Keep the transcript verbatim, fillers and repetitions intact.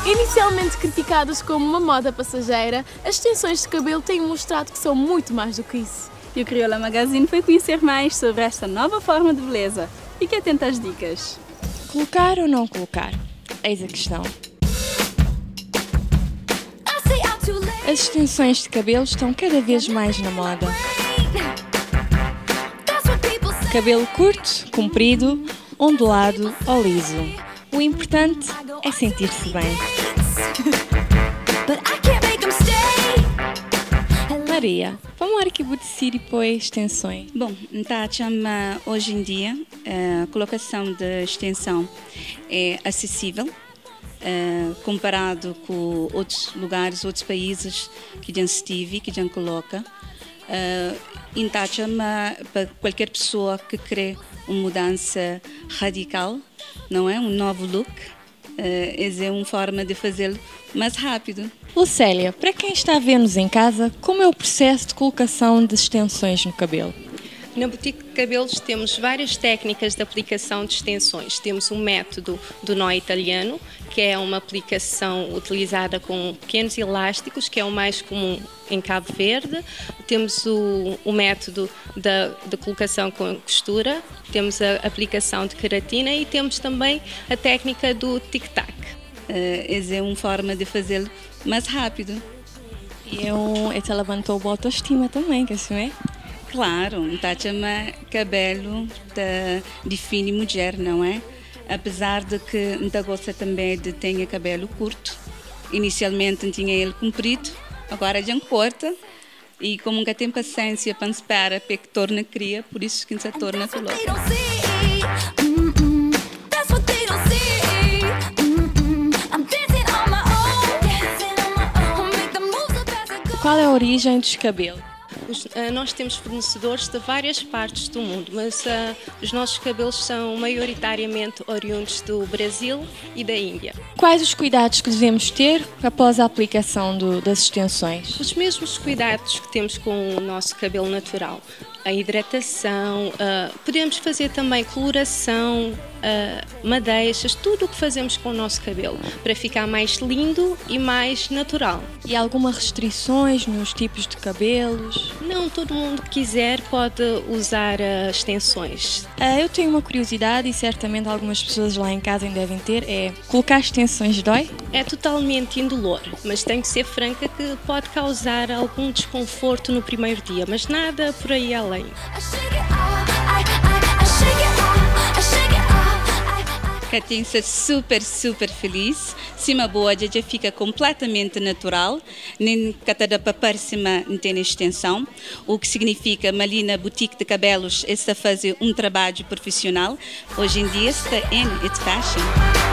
Inicialmente criticadas como uma moda passageira, as extensões de cabelo têm mostrado que são muito mais do que isso. E o Crioula Magazine foi conhecer mais sobre esta nova forma de beleza. Fique atento às dicas. Colocar ou não colocar? Eis a questão. As extensões de cabelo estão cada vez mais na moda. Cabelo curto, comprido, ondulado ou liso. O importante é sentir-se bem. Maria, como é que você decide por extensões? Bom, então, hoje em dia, a colocação de extensão é acessível, uh, comparado com outros lugares, outros países que já estive, que já coloca. Uh, então, para qualquer pessoa que quer uma mudança radical, não é? Um novo look, uh, essa é uma forma de fazê-lo mais rápido. Lucélia, para quem está a ver-nos em casa, como é o processo de colocação de extensões no cabelo? Na Boutique de Cabelos temos várias técnicas de aplicação de extensões. Temos um método do nó italiano, que é uma aplicação utilizada com pequenos elásticos, que é o mais comum em Cabo Verde. Temos o, o método da, da colocação com costura, temos a aplicação de queratina e temos também a técnica do tic-tac. Uh, essa é uma forma de fazê-lo mais rápido. E é um, ela levantou a boa autoestima também, que assim é? Claro, então chama cabelo de, define mulher, não é? Apesar de que não gosta também de ter cabelo curto. Inicialmente tinha ele comprido, agora já corta. E como nunca tem paciência para esperar para que torne cria, por isso que se torna coloca. Qual é a origem dos cabelos? Os, uh, nós temos fornecedores de várias partes do mundo, mas uh, os nossos cabelos são maioritariamente oriundos do Brasil e da Índia. Quais os cuidados que devemos ter após a aplicação do, das extensões? Os mesmos cuidados que temos com o nosso cabelo natural. A hidratação, uh, podemos fazer também coloração, uh, madeixas, tudo o que fazemos com o nosso cabelo, para ficar mais lindo e mais natural. E alguma restrições nos tipos de cabelos? Não, todo mundo que quiser pode usar uh, extensões. Uh, eu tenho uma curiosidade e certamente algumas pessoas lá em casa ainda devem ter, é colocar extensões dói? É totalmente indolor, mas tenho que ser franca que pode causar algum desconforto no primeiro dia, mas nada por aí além. Catinha super, super feliz. Cima boa já fica completamente natural. Nem cada para cima não tem extensão. O que significa Malina Boutique de Cabelos está a fazer um trabalho profissional. Hoje em dia está em it's fashion.